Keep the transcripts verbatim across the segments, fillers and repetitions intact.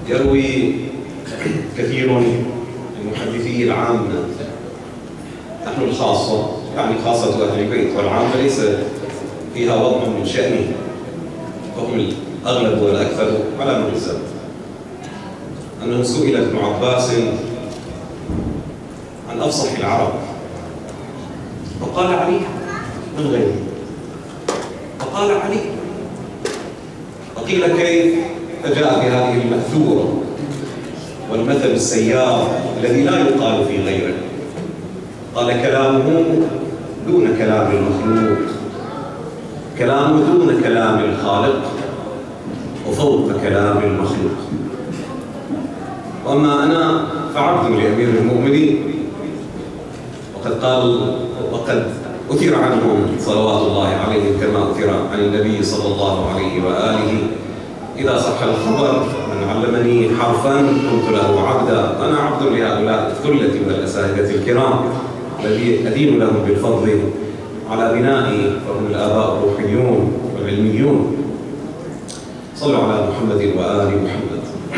يروي كثير من محدثي العامة، نحن الخاصة يعني خاصة أهل البيت، والعامة ليس فيها وضع من شأنه، وهم الأغلب والأكثر على مر الزمن، أنه سئل ابن عباس عن أفصح العرب فقال علي من غيره، فقال علي، وقيل كيف؟ فجاء بهذه المأثورة والمثل السيار الذي لا يقال في غيره، قال كلامه دون كلام المخلوق، كلامه دون كلام الخالق وفوق كلام المخلوق. وأما أنا فعبد لأمير المؤمنين، وقد قال وقد أثر عنهم صلوات الله عليهم كما أثر عن النبي صلى الله عليه وآله: إذا صح الخبر من علمني حرفا كنت له عبدا. أنا عبد لهؤلاء الثلة من الأساتذة الكرام الذي أدين لهم بالفضل على بنائي، فهم الآباء الروحيون والعلميون. صلوا على محمد وآل محمد.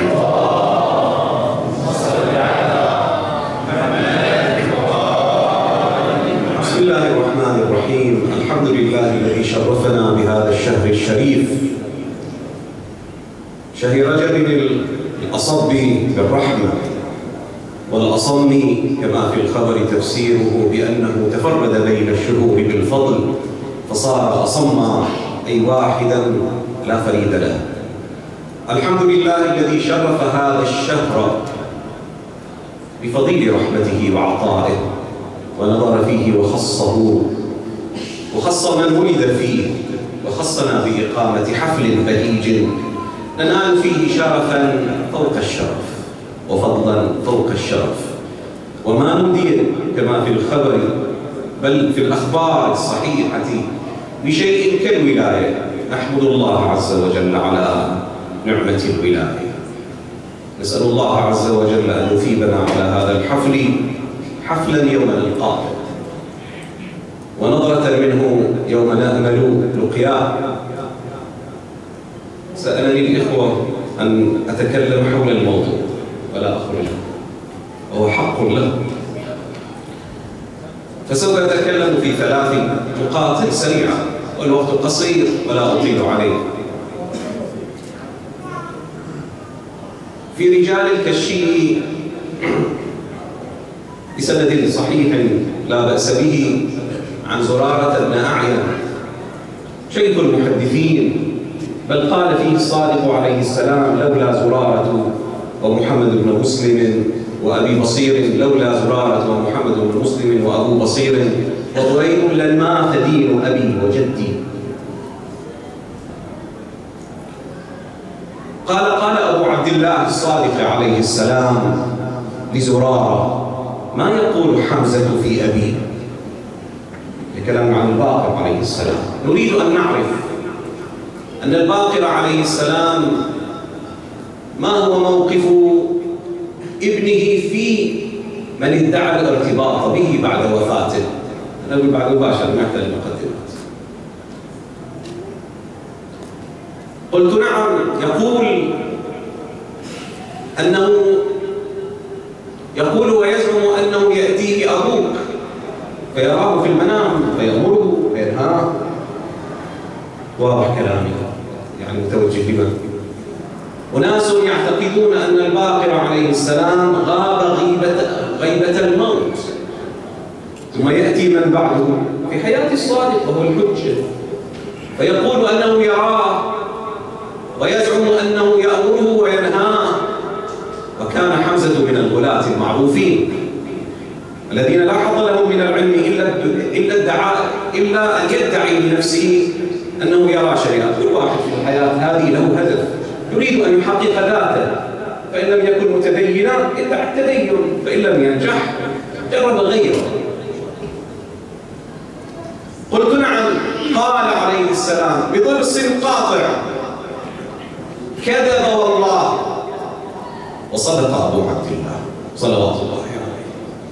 بسم الله الرحمن الرحيم. الحمد لله الذي شرفنا بهذا الشهر الشريف، شهر رجب الأصب بالرحمة والأصم كما في الخبر تفسيره بأنه تفرد بين الشهور بالفضل فصار أصم أي واحدا لا فريد له. الحمد لله الذي شرف هذا الشهر بفضيل رحمته وعطائه، ونظر فيه وخصه وخص من ولد فيه، وخصنا بإقامة حفل بهيج ننال فيه شرفا فوق الشرف وفضلا فوق الشرف. وما نودي كما في الخبر بل في الأخبار الصحيحة بشيء كالولاية. نحمد الله عز وجل على نعمة الولاية، نسأل الله عز وجل أن يثيبنا على هذا الحفل حفلا يوم نلقاه، ونظرة منه يوم نأمل لقياه. سألني الإخوة أن أتكلم حول الموضوع ولا أخرج، وهو حق له، فسوف أتكلم في ثلاث نقاط سريعة، والوقت قصير ولا أطيل عليه. في رجال الكشي بسند صحيح لا بأس به عن زرارة بن أعين شيخ المحدثين، بل قال فيه الصادق عليه السلام: لولا زرارة ومحمد بن مسلم وأبي بصير، لولا زرارة ومحمد بن مسلم وأبو بصير وضريب لما تدين أبي وجدي. قال قال أبو عبد الله الصادق عليه السلام لزرارة: ما يقول حمزة في أبيه؟ الكلام عن الباقر عليه السلام. نريد أن نعرف أن الباقر عليه السلام ما هو موقف ابنه في من ادعى الارتباط به بعد وفاته. نقول بعد مباشرة نحتاج المقدمات. قلت نعم. يقول أنه يقول ويزعم أنه يأتيه أبوك فيراه في المنام فيأمره فينهاه. واضح كلامي يعني متوجه لمن؟ أناس يعتقدون أن الباقر عليه السلام غاب غيبة غيبة الموت، ثم يأتي من بعده في حياة الصادق وهو الحجة فيقول أنه يراه ويزعم أنه يأمره وينهاه. وكان حمزة من الغلاة المعروفين الذين لا حظ لهم من العلم إلا إلا الدعاء إلا أن يدعي لنفسه أنه يرى شيئا. كل واحد في الحياة هذه له هدف يريد أن يحقق ذاته، فإن لم يكن متدينا ادعى التدين، فإن لم ينجح جرب غيره. قلت نعم. قال عليه السلام بضرس قاطع: كذب والله وصدق أبو عبد الله صلوات الله عليه.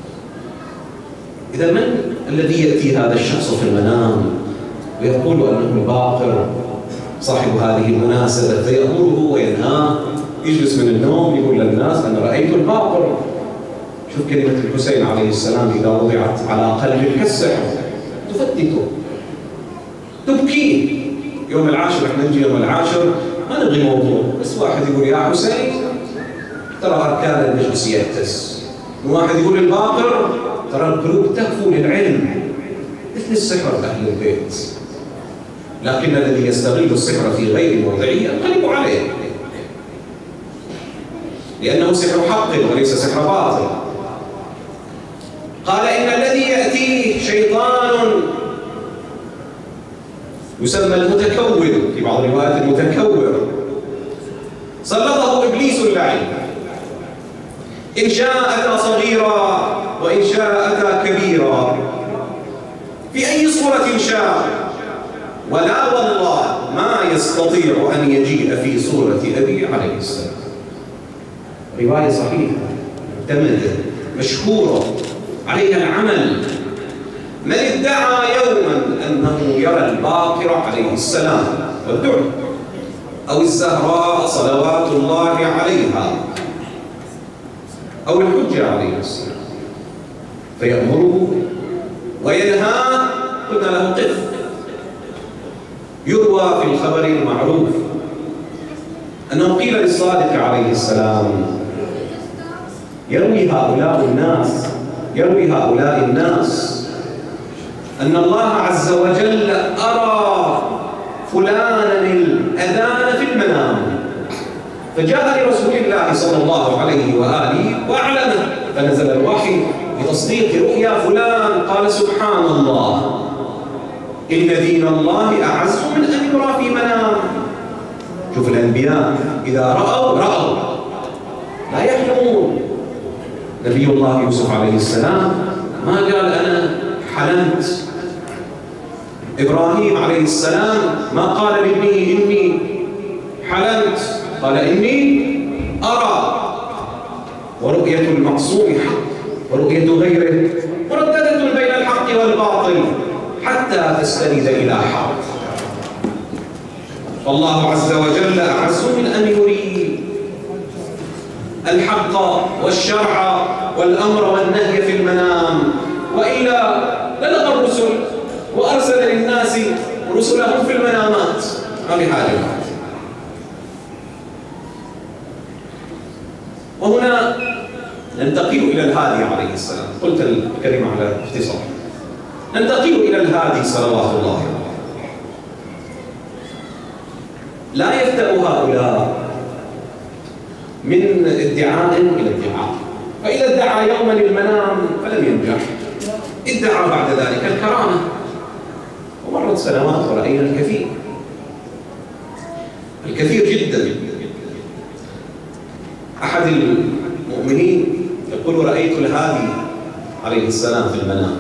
إذا من الذي يأتي هذا الشخص في المنام ويقول أنه الباقر صاحب هذه المناسبة فيأمره وينهاه يجلس من النوم يقول للناس أنا رأيت الباقر. شوف كلمة الحسين عليه السلام إذا وضعت على قلب كالسحر تفتته تبكيه. يوم العاشر احنا نجي يوم العاشر ما نبغي موضوع، بس واحد يقول يا حسين ترى أركان المجلس يهتز، وواحد يقول الباقر ترى القلوب تهفو للعلم مثل السحر أهل البيت. لكن الذي يستغل السحر في غير موضعه ينقلب عليه، لأنه سحر حق وليس سحر باطل. قال إن الذي يأتيه شيطان يسمى المتكور، في بعض الروايات المتكور، سلطه إبليس اللعين، إن شاء أتى صغيرا وإن شاء أتى كبيرا، في أي صورة شاء، ولا والله ما يستطيع أن يجيء في صورة أبي عليه السلام. رواية صحيحة معتمدة مشهورة عليها العمل. من ادعى يوما أنه يرى الباقر عليه السلام والدعاء أو الزهراء صلوات الله عليها أو الحجة عليه السلام فيأمره وينهاه، قلنا له قف. يروى في الخبر المعروف أنه قيل للصادق عليه السلام يروي هؤلاء الناس يروي هؤلاء الناس أن الله عز وجل أرى فلانا الأذان في المنام، فجاء لرسول الله صلى الله عليه وآله وأعلمه، فنزل الوحي بتصديق رؤيا فلان. قال سبحان الله إن دين الله أعز من أن يرى في منام. شوف الأنبياء إذا رأوا رأوا لا يحلمون. نبي الله يوسف عليه السلام ما قال أنا حلمت. إبراهيم عليه السلام ما قال لابنه إني حلمت، قال إني أرى. ورؤية المعصوم حق ورؤية غيره مرددة بين الحق والباطل حتى تستند إلى حق. والله عز وجل أعز من أن يري الحق والشرع والأمر والنهي في المنام، وإلا للغى الرسل وأرسل للناس رسلهم في المنامات. ما في حاجة. وهنا ننتقل إلى الهادي عليه السلام. قلت الكلمة على اختصار. ننتقل إلى الهادي صلوات الله عليه. لا يفتأ هؤلاء من ادعاء إلى ادعاء، فإذا ادعى يوما المنام فلم ينجح، ادعى بعد ذلك الكرامة، ومرت سنوات ورأينا الكثير الكثير جدا. أحد المؤمنين يقول رأيت الهادي عليه السلام في المنام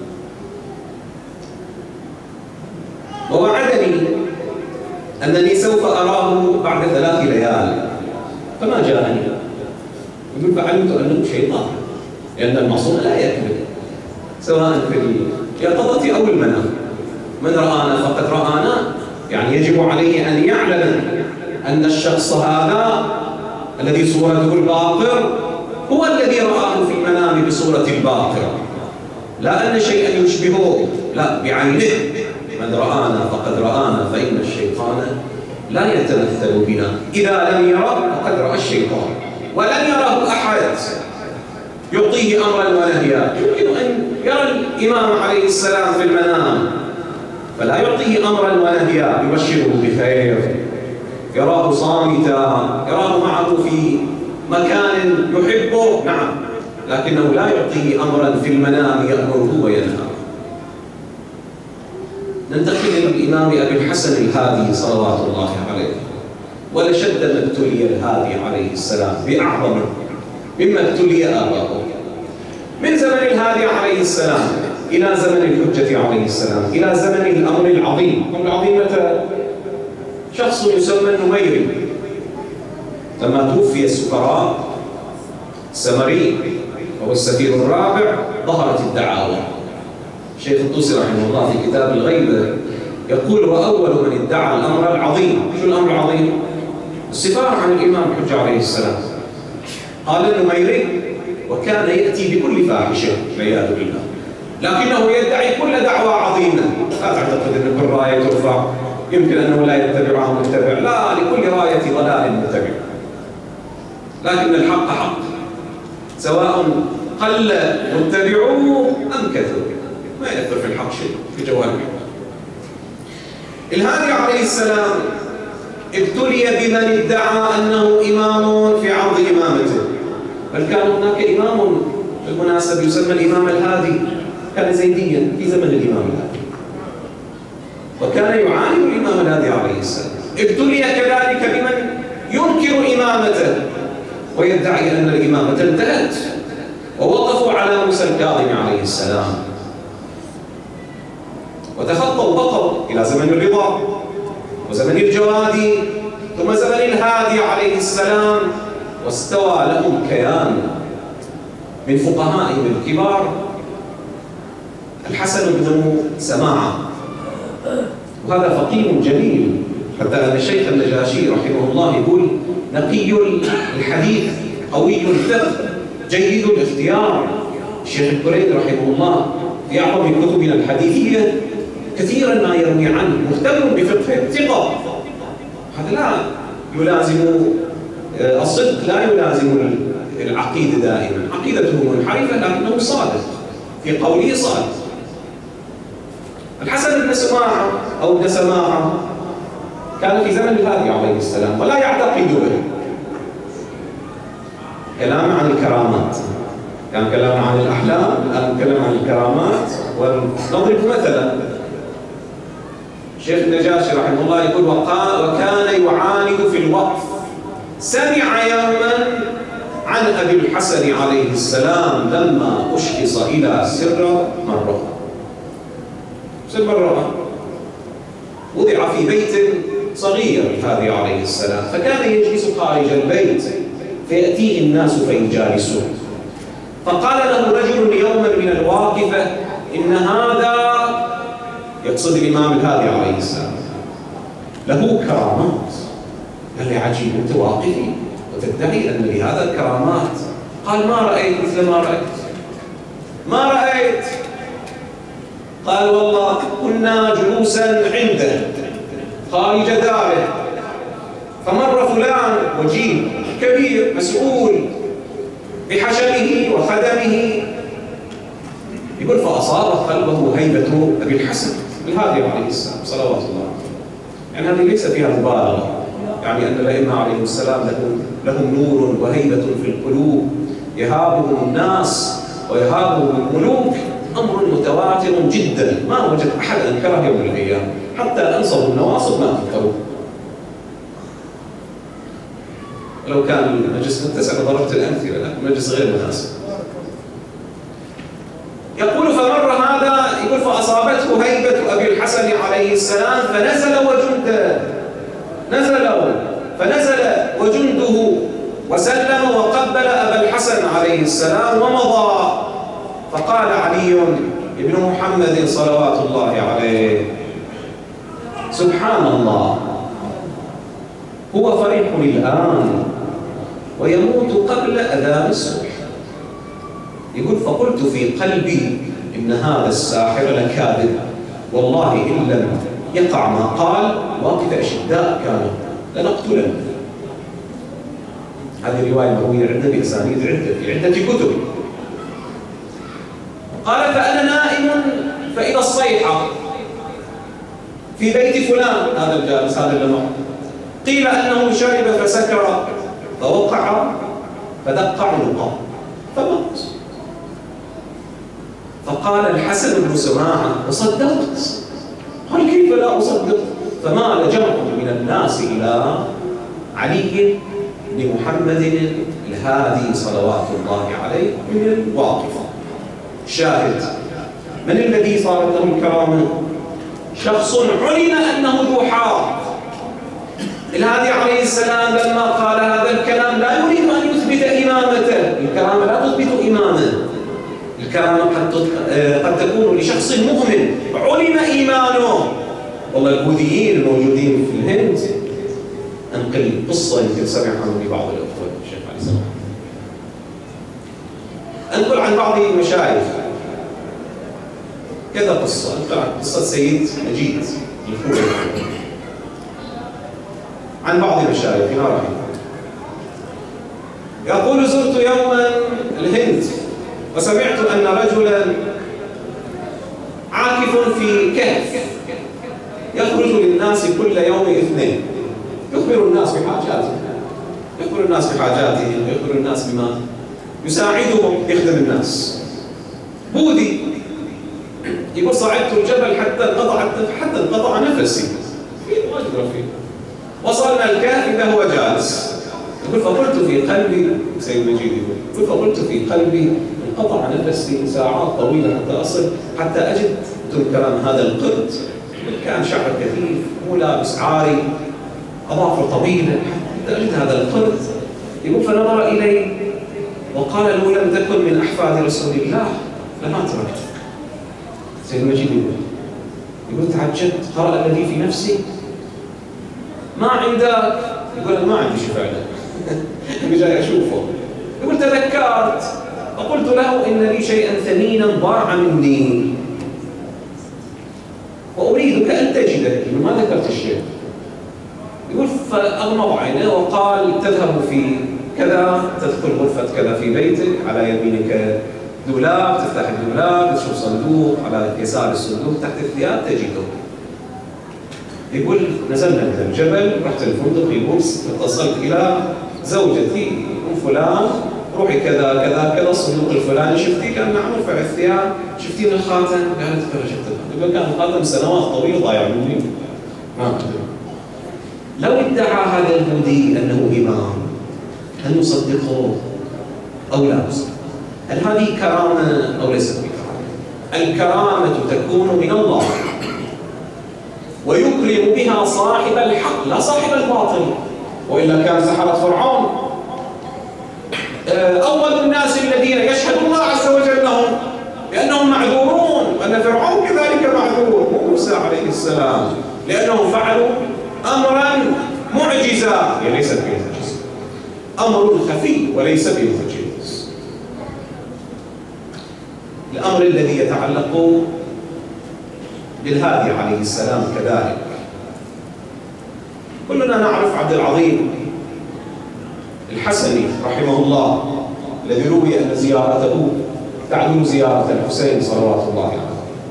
ووعدني أنني سوف أراه بعد ثلاث ليال فما جاءني. يقول فعلمت أنه شيطان، لأن المعصوم لا يكذب سواء في اليقظة أو المنام. من رآنا فقد رآنا، يعني يجب عليه أن يعلم أن الشخص هذا الذي صورته الباقر هو الذي رآه في المنام بصورة الباقر، لا أن شيئا يشبهه، لا بعينه. من رآنا فقد رآنا، فإن الشيطان لا يتمثل بنا. إذا لم يرى فقد رأى الشيطان، ولن يراه أحد يعطيه أمرا ونهيا. يمكن أن يرى الإمام عليه السلام في المنام فلا يعطيه أمرا ونهيا يبشره بخير، يراه صامتا، يراه معه في مكان يحبه، نعم، لكنه لا يعطيه أمرا في المنام يأمره وينهى. ننتقل إلى الإمام أبي الحسن الهادي صلوات الله عليه. ولشد ما ابتلي الهادي عليه السلام بأعظم مما ابتلي آباؤه. من زمن الهادي عليه السلام إلى زمن الحجة عليه السلام، إلى زمن الأمر العظيم. الأمر العظيم متى؟ شخص يسمى النميري لما توفي السفراء السمري وهو السفير الرابع ظهرت الدعاوى. الشيخ الطوسي رحمه الله في كتاب الغيبة يقول وأول من ادعى الأمر العظيم. شو الأمر العظيم؟ السفارة عن الإمام الحجة عليه السلام. قال النميري: وكان يأتي بكل فاحشة والعياذ بالله، لكنه يدعي كل دعوة عظيمة. لا تعتقد أن كل راية ترفع يمكن أنه لا يتبعها متبع، لا، لكل راية ضلال متبع، لكن الحق حق سواء قل متبعوه أم كثر، ما يأثر في الحق شيء، في جواب الحق. الهادي عليه السلام ابتلي بمن ادعى أنه إمام في عرض إمامته، بل كان هناك إمام بالمناسبة يسمى الإمام الهادي، كان زيديا في زمن الإمام الهادي، وكان يعاني الإمام الهادي عليه السلام. ابتلي كذلك بمن ينكر إمامته ويدعي أن الإمامة انتهت، ووقفوا على موسى الكاظم عليه السلام، وتخطوا بقوا إلى زمن الرضا وزمن الجوادي ثم زمن الهادي عليه السلام، واستوى لهم كيان من فقهائهم الكبار الحسن بن سماعة، وهذا فقيه جليل، حتى أن الشيخ النجاشي رحمه الله يقول: نقي الحديث، قوي الفقه، جيد الاختيار. الشيخ الكريدي رحمه الله في أعظم كتبنا الحديثية كثيرا ما يروي عنه، مهتم بفقه، ثقة. هذا لا يلازم الصدق، لا يلازم العقيدة دائما، عقيدته منحرفة لكنه صادق في قوله، صادق. الحسن بن سماعة أو ابن سماعة كان في زمن الهادي عليه السلام، ولا يعتقد به. كلام عن الكرامات، كان كلام عن الأحلام، الآن كلام عن الكرامات. ونضرب مثلا الشيخ النجاشي رحمه الله يقول: وكان يعاند في الوقف. سمع يوما عن أبي الحسن عليه السلام لما أشخص إلى سر مرة، سر مرة وضع في بيت صغير الهادي عليه السلام، فكان يجلس خارج البيت فيأتيه الناس فيجالسوه، فقال له رجل يوما من الواقفة: إن هذا، يقصد الإمام الهادي عليه السلام، له كرامات. قال لي: عجيب، أنت واقفي وتدعي أن لهذا الكرامات. قال: ما رأيت مثل ما رأيت. ما رأيت؟ قال: والله كنا جلوسا عنده خارج داره، فمر فلان وجيه كبير مسؤول بحشمه وخدمه، يقول: فأصاب قلبه هيبة أبي الحسن الهادي عليه السلام صلوات الله عليه. يعني هذه ليس فيها مبالغة، يعني أن الأئمة عليهم السلام لهم لهم نور وهيبة في القلوب يهابهم الناس ويهابهم الملوك، أمر متواتر جدا، ما وجد أحد أنكره يوم من الأيام، حتى أنصبوا النواصب ما أنكروه. لو كان المجلس متسع لضربت الأمثلة، لكن المجلس غير مناسب. يقول: فمر هذا، يقول: فأصابته هيبة أبي الحسن عليه السلام فنزل وجنده، نزلوا فنزل وجنده وسلم وقبل أبا الحسن عليه السلام ومضى. فقال علي بن محمد صلوات الله عليه: سبحان الله، هو فرح الآن ويموت قبل أذان الصبح. يقول: فقلت في قلبي إن هذا الساحر لكاذب، والله إن لم يقع ما قال واقف أشداء كانوا لنقتلن. هذه رواية مروية عندنا بأسانيد عدة في عدة كتب. قال: فأنا نائم فإذا الصيحة في بيت فلان، هذا الجالس هذا اللي معه، قيل أنه شرب فسكر فوقع فدق عنقه فمات. فقال الحسن بن سماعة: وصدقت؟ قال: كيف لا أصدق؟ فمال جمع من الناس إلى علي بن محمد الهادي صلوات الله عليه من الواقفة. شاهد من الذي صارت له الكرامة؟ شخص علم أنه ذو حار. الهادي عليه السلام لما قال هذا الكلام لا يريد أن يثبت إمامته، الكرامة لا تثبت إمامه، الكرامة قد قد تكون لشخص مؤمن علم إيمانه. والله البوذيين الموجودين في الهند أنقل قصة يمكن سمعها مني بعض الأخوة الشيخ علي سماح. أنقل عن بعض المشايخ كذا قصة. أنقل عن قصة سيد مجيد الخوئي عن بعض مشايخنا رحمه الله. يقول: زرت يوما الهند وسمعت أن رجلا عاكف في كهف يخرج للناس كل يوم اثنين، يخبر الناس بحاجاتهم، يخبر الناس بحاجاتهم، يخبر الناس بما يساعدهم، يخدم الناس. بودي يقول: صعدت الجبل حتى انقطع حتى انقطع نفسي، في واجد رفيق. وصلنا الكهف إذا هو جالس. يقول: فقلت في قلبي، سيد مجيد يقول: فقلت في قلبي انقطع نفسي ساعات طويلة حتى أصل حتى أجد كلام هذا القرد، كان شعر كثيف، مو لابس عاري، أظافر طويلة، حتى أجد هذا القرد. يقول: فنظر إلي وقال: لو لم تكن من أحفاد رسول الله لما تركتك. سيد مجيد يقول: يقول تعجبت، قرأ الذي في نفسي ما عندك. يقول: أنا ما عندي شيء فعلا أنا جاي أشوفه. يقول: تذكرت فقلت له: إن لي شيئا ثمينا ضاع مني وأريدك أن تجده. يقول: ما ذكرت الشيء. يقول: فأغمض عينه وقال: تذهب في كذا، تدخل غرفة كذا في بيتك، على يمينك دولاب، تفتح الدولاب تشوف صندوق، على يسار الصندوق تحت الثياب تجده. يقول: نزلنا من الجبل، رحت الفندق. يقول: اتصلت إلى زوجتي: أم فلان، روحي كذا كذا كذا الصندوق الفلاني، شفتي؟ كان نعم. رفع الثياب: شفتي الخاتم؟ قالت: كذا شفت. يقول: كان الخاتم سنوات طويلة ضايع مني ما أدري. لو ادعى هذا البودي أنه إمام، هل نصدقه أو لا نصدقه؟ هل هذه كرامة أو ليست بكرامة؟ الكرامة تكون من الله ويكرم بها صاحب الحق لا صاحب الباطل، وإلا كان سحرة فرعون أول الناس الذين يشهد الله عز وجل لهم لأنهم معذورون، وأن فرعون كذلك معذور، موسى عليه السلام، لأنهم فعلوا أمرا معجزا، يعني ليس بمعجز، أمر خفي وليس بمعجز. الأمر الذي يتعلق بالهادي عليه السلام كذلك. كلنا نعرف عبد العظيم الحسني رحمه الله الذي روي أن زيارته تعدل زيارة الحسين صلوات الله عليه.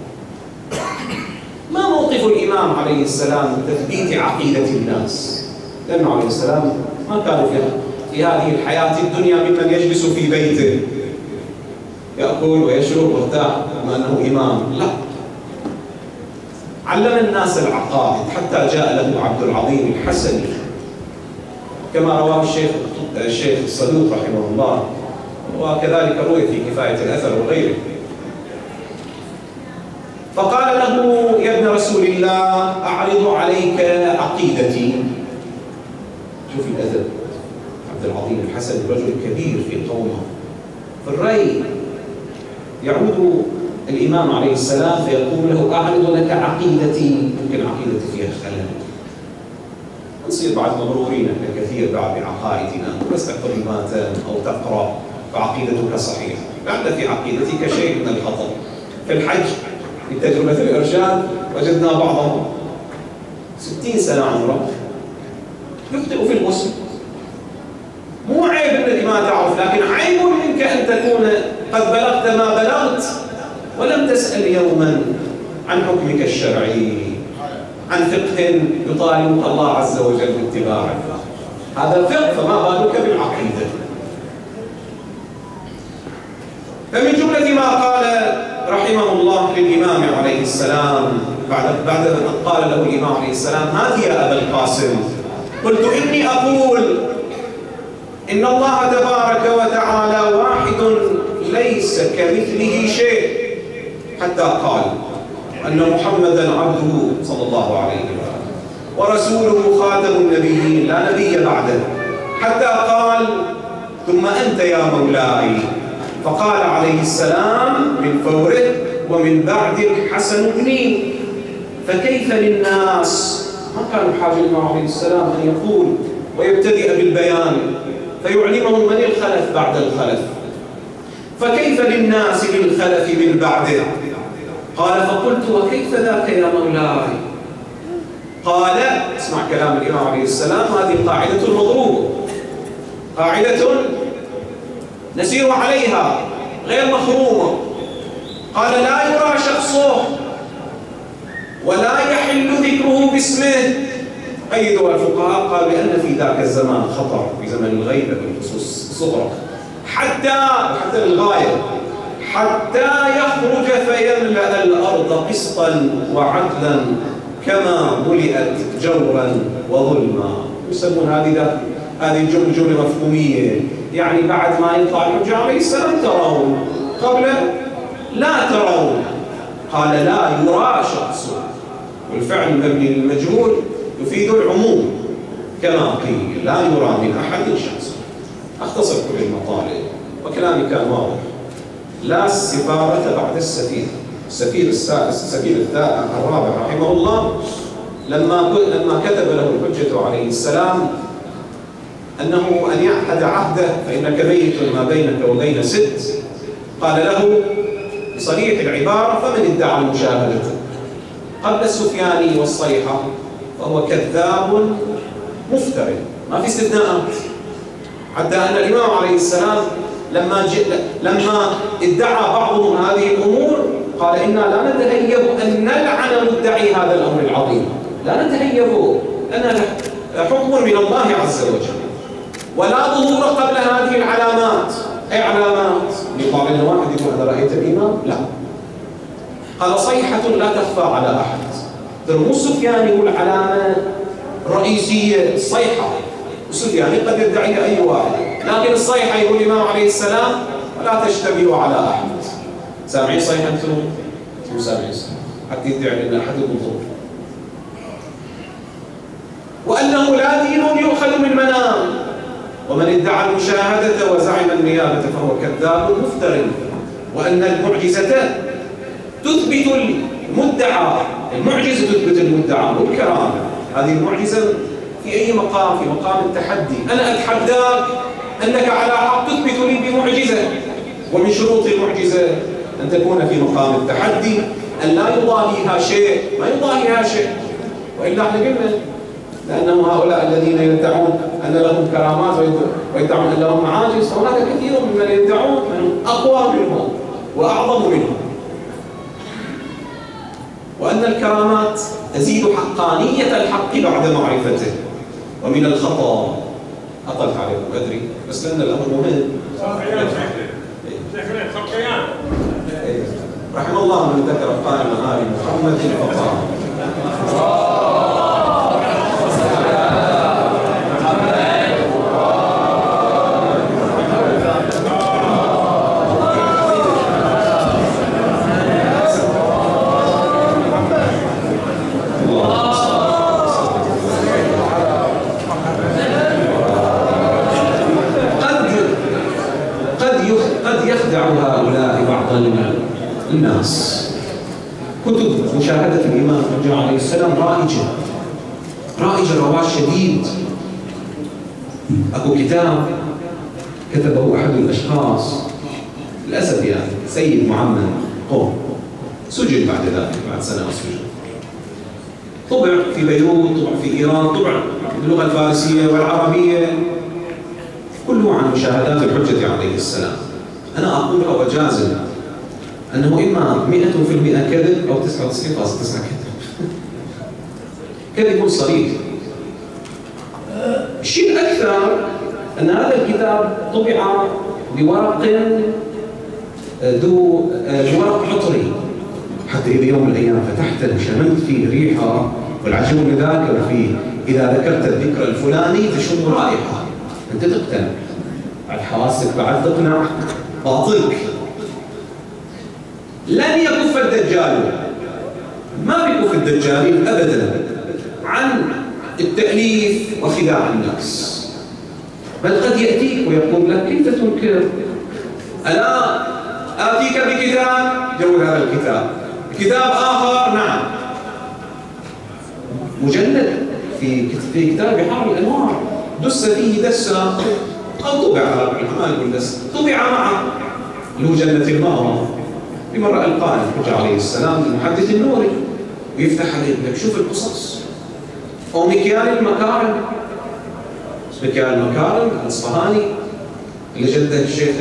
ما موقف الإمام عليه السلام من تثبيت عقيدة الناس؟ لأنه عليه السلام ما كان في هذه الحياة الدنيا ممن يجلس في بيته يأكل ويشرب ويرتاح بما أنه إمام، لا، علم الناس العقائد حتى جاء له عبد العظيم الحسني كما رواه الشيخ الشيخ الصدوق رحمه الله، وكذلك روي في كفاية الأثر وغيره. فقال له: يا ابن رسول الله، أعرض عليك عقيدتي. شوف الأدب، عبد العظيم الحسني رجل كبير في قومه في الرأي. يعود الإمام عليه السلام فيقول له: أعرض لك عقيدتي. يمكن عقيدتي فيها خلل، نصير بعد مغرورين احنا كثير بعد بعقائدنا، بس تحفظ ماتن أو تقرأ فعقيدتك صحيحة، بعد في عقيدتك شيء من الخطأ. في الحج في تجربة الإرشاد وجدنا بعضهم ستين سنة عمره يخطئ في الغسل. مو عيب انك ما تعرف، لكن عيب منك ان تكون قد بلغت ما بلغت ولم تسأل يوما عن حكمك الشرعي، عن فقه يطالبك الله عز وجل باتباعه. هذا فقه، فما بالك بالعقيدة. فمن جملة ما قال رحمه الله للإمام عليه السلام بعد بعد أن قال له الإمام عليه السلام: هذه يا أبا القاسم، قلت إني أقول إن الله تبارك وتعالى واحد ليس كمثله شيء، حتى قال أن محمدا عبده صلى الله عليه وسلم ورسوله خاتم النبيين لا نبي بعده، حتى قال: ثم أنت يا مولاي. فقال عليه السلام من فوره: ومن بعد الحسن ابني. فكيف للناس؟ ما كان حاجة الإمام عليه السلام أن يقول ويبتدئ بالبيان فيعلمهم من الخلف بعد الخلف. فكيف للناس بالخلف من بعده؟ قال فقلت وكيف ذاك يا مولاي؟ قال اسمع كلام الإمام عليه السلام، هذه قاعدة مضروبة، قاعدة نسير عليها غير مخرومة. قال لا يرى شخصه ولا يحل ذكره باسمه. قيدوا الفقهاء قالوا بأن في ذاك الزمان خطر، في زمن الغيبة بالخصوص الصغرى، حتى حتى للغاية، حتى يخرج فيملأ الأرض قسطا وعدلا كما ملئت جورا وظلما. يسمون هذه هذه الجملة جملة مفهومية، يعني بعد ما يطلع الحجة عليه السلام ترون، قبل لا ترون. قال لا يرى شخصه، والفعل مبني للمجهول يفيد العموم كما قيل، لا يرى من أحد شخصه. أختصر كل المطالب وكلامي كان واضح. لا السفارة بعد السفير. السفير السفير الرابع رحمه الله لما لما كتب له الحجة عليه السلام أنه أن يعهد عهده فإنك ميت ما بينك وبين ست، قال له بصريح العبارة فمن ادعى المشاهدة قبل السفياني والصيحة فهو كذاب مفتر، ما في استثناءات. حتى أن الإمام عليه السلام لما لما ادعى بعضهم هذه الأمور قال إنا لا نتهيب أن نلعن مدعي هذا الأمر العظيم، لا نتهيب، لأن حكم من الله عز وجل، ولا ظهور قبل هذه العلامات. أي علامات؟ يقال إن واحد يقول هذا رأيت الإمام؟ لا. قال صيحة لا تخفى على أحد. ترى سفيان يقول علامة رئيسية الصيحة، وسفيان قد يدعيها أي واحد، لكن الصيحة يقول الإمام عليه السلام ولا تشتبهوا على أحد. سامعين صيحة أنتم؟ أنتم سامعين حتى يدعي أن أحدكم ضر. وأنه لا دين يؤخذ من منام، ومن ادعى المشاهدة وزعم النيابة فهو كذاب مفتر. وأن المعجزة تثبت المدعى، المعجزة تثبت المدعى والكرامة. هذه المعجزة في أي مقام؟ في مقام التحدي. أنا أتحداك أنك على حق تثبت لي بمعجزة، ومن شروط المعجزة أن تكون في مقام التحدي، أن لا يضاهيها شيء، ما يضاهيها شيء. وإلا احنا قلنا لأنه هؤلاء الذين يدعون أن لهم كرامات ويدعون أن لهم معاجز، هناك كثير ممن يدعون من أقوى منهم وأعظم منهم. وأن الكرامات تزيد حقانية الحق بعد معرفته. ومن الخطأ أطلت عليكم أدري، بس لأن الأمر مهم. رحم الله من ذكر قائم آل محمد فقام. هؤلاء بعض الناس كتب مشاهدة الإمام الحجة عليه السلام رائجة رائجة رواج شديد. أكو كتاب كتبه أحد الأشخاص للأسف يعني سيد معمر قوم، سجن بعد ذلك بعد سنة سجن، طبع في بيروت، طبع في إيران، طبع باللغة الفارسية والعربية، كله عن مشاهدات الحجة عليه السلام. أنا أقول أو أجازم أنه إما مئة في المئة كذب أو تسعة وتسعين فاصلة تسعة كذب، كذب صريح. الشيء الأكثر أن هذا الكتاب طبع بورق ذو ورق عطري، حتى إذا يوم من الأيام فتحته وشممت فيه ريحة، والعجب ذاكر فيه إذا ذكرت الذكر الفلاني تشم رائحة، أنت تقتنع، على حواسك بعد تقنع باطلك. لن يكف الدجال، ما بيكف الدجالين أبدا عن التأليف وخداع الناس، بل قد يأتيك ويقول لك كيف تنكر؟ ألا آتيك بكتاب، جود هذا الكتاب، كتاب آخر نعم مجلد في في كتاب بحار الأنوار دس فيه دسة أو طبع على الحمال يقول دس طبع معه اللي هو جنة المأوى. بمرة القائل الحجة عليه السلام المحدث النوري ويفتح عليه لك شوف القصص. أو مكيال المكارم، مكيال المكارم الأصفهاني اللي جده الشيخ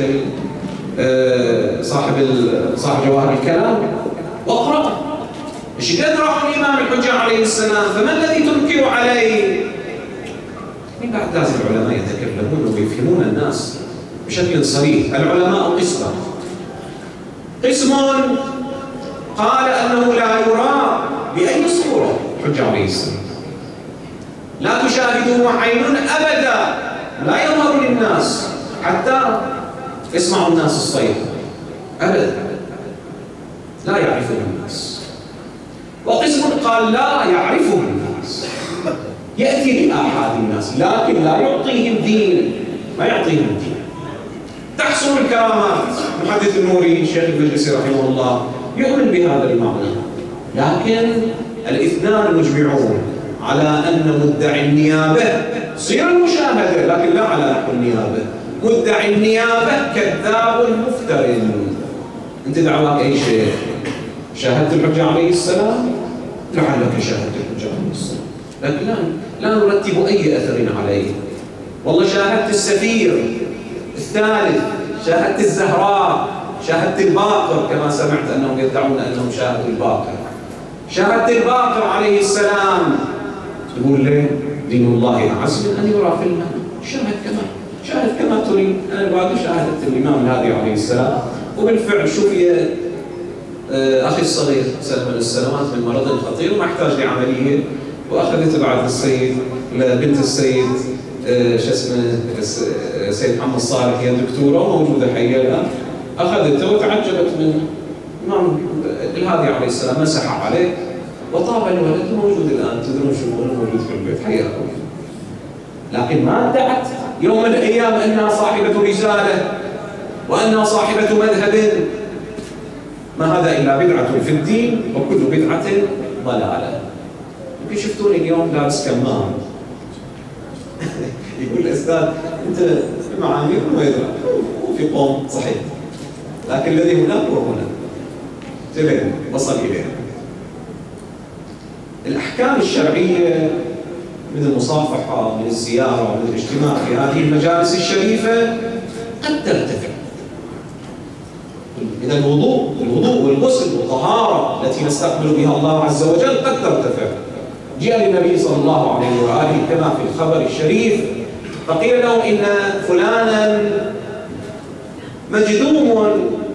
صاحب صاحب جواهر الكلام، واقرأ ايش قد راح الإمام الحجة عليه السلام، فما الذي تنكر عليه؟ من بعد لازم العلماء يتكلمون ويفهمون الناس بشكل صريح. العلماء قسمان، قسم قال أنه لا يرى بأي صورة الحجة عليه السلام، لا تشاهده عين أبدا، لا يظهر للناس حتى يسمع الناس الصيحة أبدا، لا يعرفه الناس. وقسم قال لا يعرفه الناس، يأتي لآحاد الناس لكن لا يعطيهم دين، ما يعطيهم الدين. تحصل الكرامات. المحدث النوري الشيخ المجلسي رحمه الله يؤمن بهذا المعنى، لكن الاثنان مجمعون على أن مدعي النيابة صير المشاهدة لكن لا على نحو النيابة. مدعي النيابة كذاب مفتر. أنت دعواك أي شيء، شاهدت الحجة عليه السلام لعلك شاهدت الحجة عليه السلام، لكن لا لا نرتب أي أثر عليه. والله شاهدت السفير الثالث، شاهدت الزهراء، شاهدت الباقر، كما سمعت أنهم يدعون أنهم شاهدوا الباقر، شاهدت الباقر عليه السلام. تقول ليه؟ دين الله أعز من أن يرى في المنام. شاهد كما شاهد كما تريد. أنا الباقر شاهدت الإمام الهادي عليه السلام، وبالفعل شفي أخي الصغير سنة من السنوات من مرض خطير وما احتاج لعملية، وأخذته بعد السيد لبنت السيد شو اسمه السيد محمد صالح، هي دكتورة وموجودة حية الآن، أخذته وتعجبت منه. الإمام الهادي عليه السلام مسح عليه وطاب الولد موجود الآن، تدرون شو موجود في البيت حية قوية. لكن ما ادعت يوم من الأيام أنها صاحبة رسالة وأنها صاحبة مذهب. ما هذا إلا بدعة في الدين وكل بدعة ضلالة. يمكن شفتوني اليوم لابس كمام يقول الأستاذ أنت معامير وما يدرى وفي قوم صحيح، لكن الذي هناك وهنا تبين وصل إليه. الأحكام الشرعية من المصافحة، من الزيارة، من الاجتماع في هذه المجالس الشريفة قد ترتفع. إذا الوضوء الوضوء والغسل والطهارة التي نستقبل بها الله عز وجل قد ترتفع. جاء للنبي صلى الله عليه وآله كما في الخبر الشريف فقيل له إن فلانا مجذوم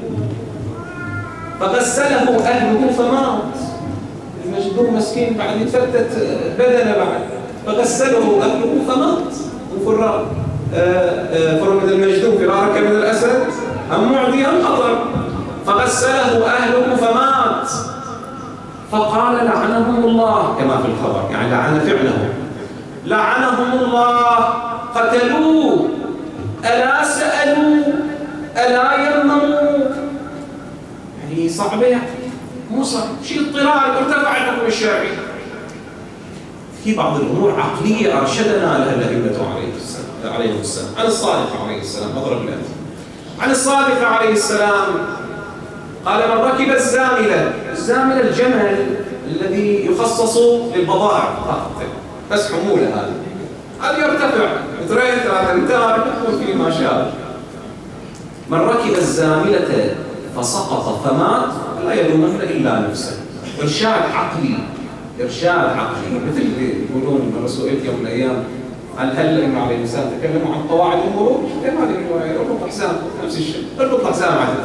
فغسله أهله فمات. المجذوم مسكين بعد يتفتت بدنه بعد، فغسله أهله فمات. وفر فر من المجذوم فرارك من الأسد أم معدي أم خطر، فغسله أهله فمات. فقال لعنهم الله كما في الخبر، يعني لعن فعله، لعنهم الله قتلوه ألا سألوا ألا يمموا. يعني صعبة، يعني مو صعب، شيء اضطراري ارتفع الحكم الشرعي. في بعض الأمور عقلية أرشدنا لها الأئمة عليهم السلام. عن الصادق عليه السلام مضرب الأمثلة. عن الصادق عليه السلام قال من ركب الزاملة، الزاملة الجمل الذي يخصص للبضائع فقط، بس حمولة هذا، هذا يرتفع مترين ثلاثة أمتار يكون فيه ما شاء. من ركب الزاملة فسقط فمات لا يلومن إلا نفسه. إرشاد عقلي، إرشاد عقلي، مثل اللي يقولون من رسولية يوم من الأيام عن هل الأئمة عليه السلام تكلموا عن قواعد المرور، كيف هذه الرواية؟ اربط حسام نفس الشيء، اربط حسام عدل.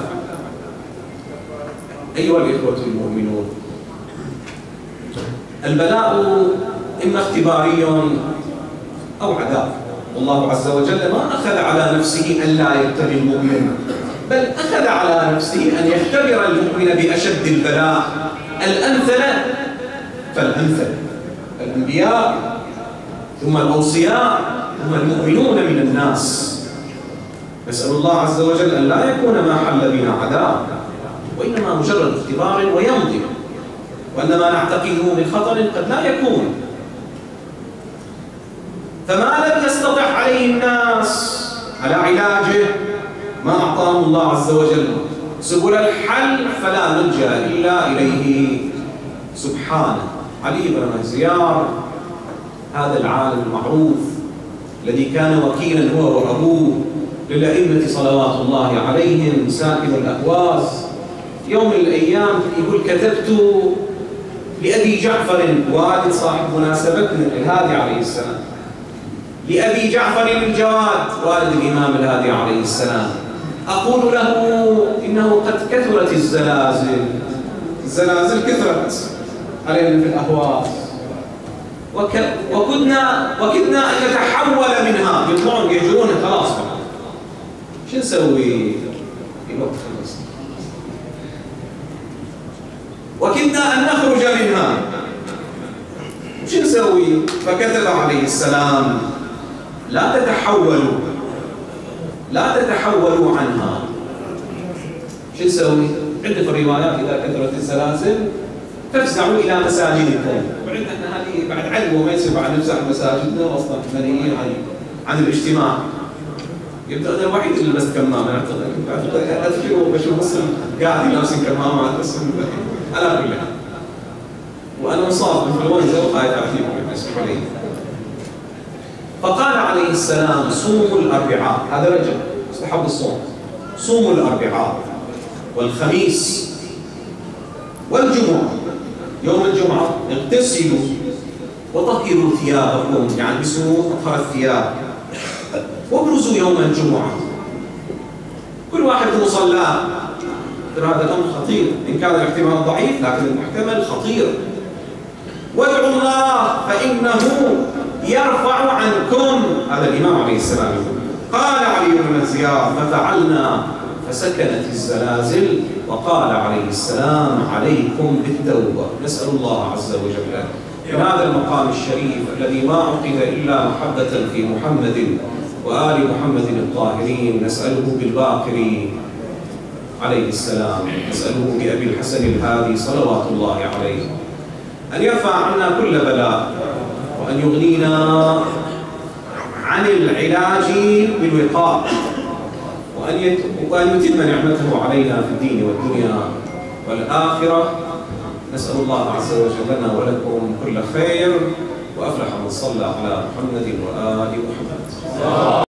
أيها الإخوة المؤمنون، البلاء إما اختباري أو عذاب. والله عز وجل ما أخذ على نفسه أن لا يبتلي المؤمن، بل أخذ على نفسه أن يختبر المؤمن بأشد البلاء. الأمثل فالأمثل، الأنبياء ثم الأوصياء ثم المؤمنون من الناس. نسأل الله عز وجل أن لا يكون ما حل بنا عذاب، وإنما مجرد اختبار ويمضي، وأن ما نعتقده من خطر قد لا يكون. فما لم يستطع عليه الناس على علاجه ما أعطاهم الله عز وجل سبل الحل، فلا نلجأ إلا إليه سبحانه. علي بن مهزيار هذا العالم المعروف الذي كان وكيلا هو وأبوه للأئمة صلوات الله عليهم ساكن الأهواز، يوم من الأيام يقول كتبت لأبي جعفر والد صاحب مناسبتنا الهادي عليه السلام، لأبي جعفر الجواد والد الإمام الهادي عليه السلام، أقول له إنه قد كثرت الزلازل، الزلازل كثرت علينا في الأهواز، وك... وكدنا وكدنا أن نتحول منها، يطلعون يجرون خلاص شو نسوي؟ الوقت خلص. وكدنا أن نخرج منها شو نسوي؟ فكتب عليه السلام لا تتحولوا لا تتحولوا عنها. شو نسوي؟ عندنا في الروايات إذا كثرت الزلازل فافزعوا إلى مساجدكم، وعندنا احنا هذه بعد عدوى ما يصير بعد نفزع مساجدنا أصلا منهيين عن عن الاجتماع. يبدأ أنا الوحيد اللي لبست كمامة أعتقد أذكر وبشوف مسلم قاعد يلبسين كمامة بس على كل حال. وأنا مصاب بالإنفلونزا وخايف أعطيكم بالنسبة لي. فقال عليه السلام صوموا الأربعاء، هذا رجل استحب الصوم، صوموا الأربعاء والخميس والجمعة، يوم الجمعة اغتسلوا وطهروا ثيابكم، يعني اسمه أطهر الثياب، وابرزوا يوم الجمعة كل واحد في مصلاه. هذا الأمر خطير، إن كان الاحتمال ضعيف لكن المحتمل خطير. وادعوا الله فإنه يرفع عنكم، هذا الإمام عليه السلام يقول. قال علي بن مهزيار ففعلنا فسكنت الزلازل، وقال عليه السلام عليكم بالتوبة. نسأل الله عز وجل من هذا المقام الشريف الذي ما عقد إلا محبة في محمد وآل محمد الطاهرين، نسأله بالباقر عليه السلام، نسأله بأبي الحسن الهادي صلوات الله عليه أن يرفع عنا كل بلاء، وأن يغنينا عن العلاج بالوقاء، وأن وأن يتم نعمته علينا في الدين والدنيا والآخرة. نسأل الله عز وجل لنا ولكم كل خير، وأفلح من صلى على محمد وآل محمد.